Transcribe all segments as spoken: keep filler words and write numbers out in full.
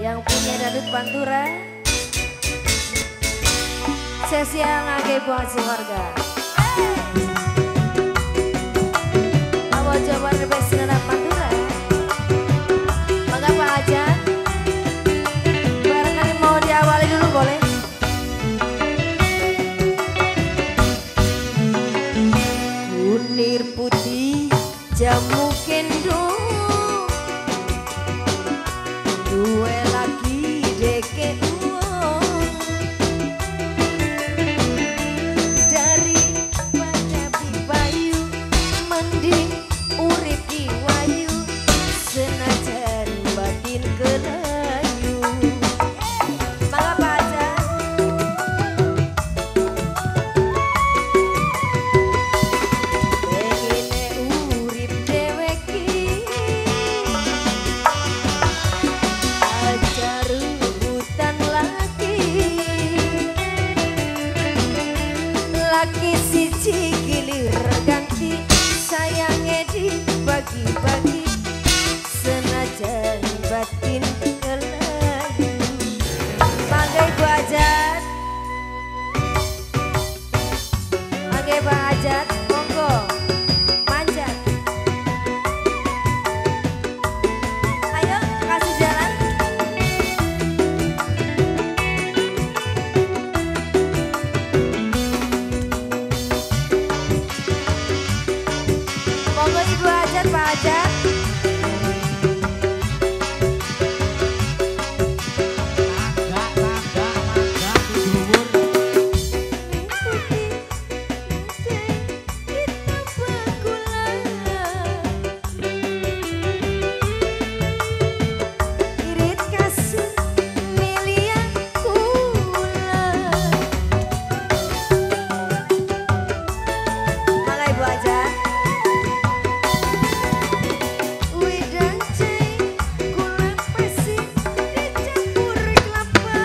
yang punya Dadut Pantura, sesi yang agak buat si warga. Awal coba rebes Dadut Pantura, mengapa aja? Barangkali mau diawali dulu boleh? Kunir putih jamu kendo, dua lagi deke uang dari pada bayu mending urip di wayu senajan batin kelayu. Mangapa aja? Pengine urip deweki aja rebutan laki, laki siji gilir ganti sayangnya dibagi-bagi senajan batin kelayu. Bagai bajat, bagai bajat, monggo manjat. Ayo kasih jalan. Monggo ibu hajat, pak hajat. Irit kasut milia kula. Mangga ibu hajat. Widang cai gula pasir dicampur kelapa,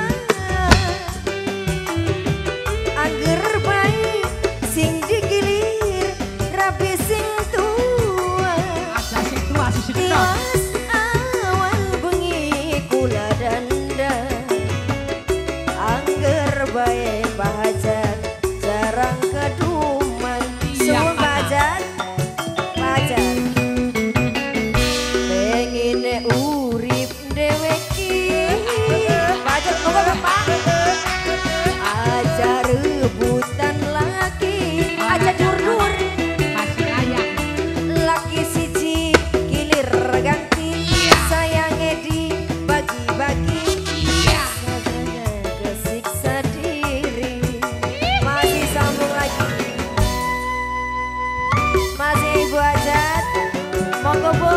angger bayi sing digilir rabi sing tua. Ada sing tua sisi kita. Tiwas awan bengi kula dandan, angger bae pahajat jarang keduman. Suwun pahajat, pahajat. Pengine urip deweki, pahajat monggo bapak. Aja rebutan laki, aja dur-dur. Masih layak. Laki siji gilir ganti sayangnya dibagi-bagi sadana kesiksa diri. Masih sambung lagi, masih ibu hajat, monggo bu.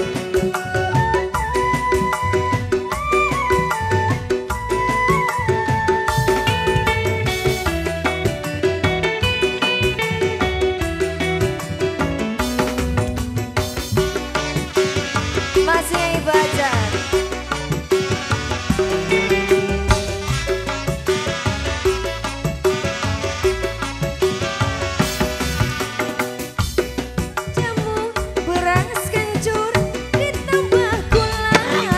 Masih ibu hajat. Jamu beras kencur ditambah gula,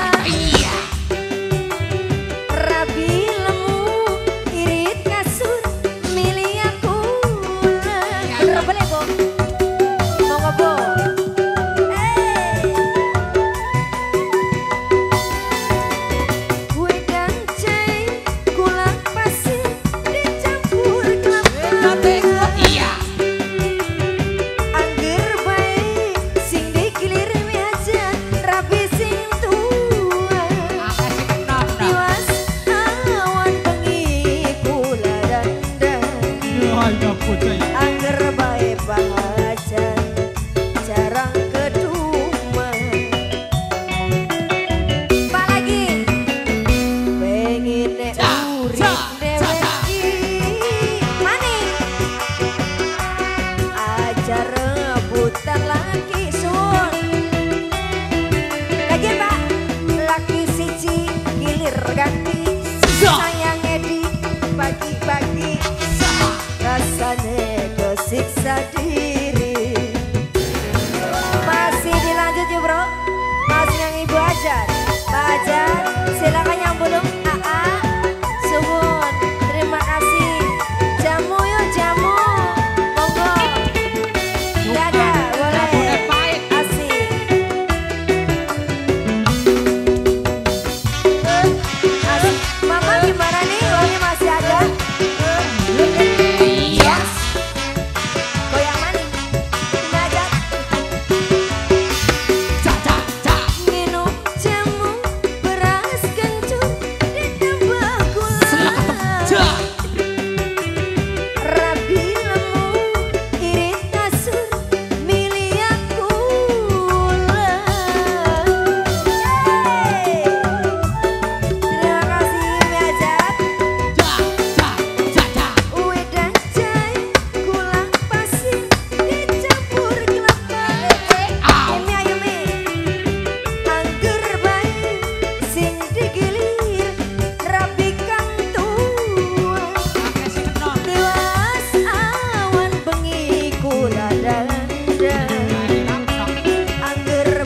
rabi lemu irit kasut milia kula. Bener boleh bu? Monggo bu. Eh.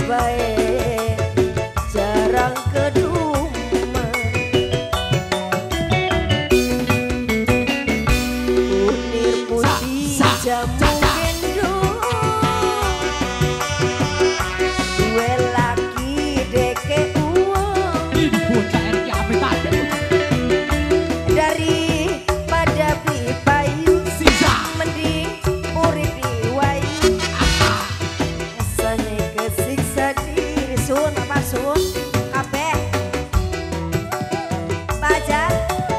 bae jarang keduma unir putih jamu gendong duwe laki deke uang Ini bocah R K apa tadi? daripada beli payu Sisa. mending urip di wayu rasane kesiksa diri sun apa sun kabeh pacar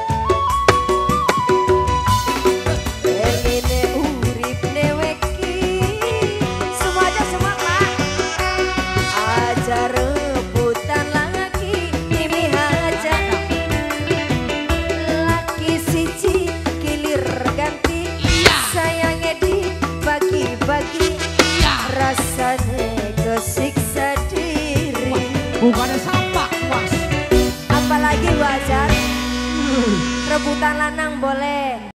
eline urip neweki semua aja semua pak aja rebutan lagi ini aja laki siji kilir ganti sayangnya dibagi-bagi rasanya kesiksa diri Bukannya sampah, was. apalagi wajar rebutan lanang boleh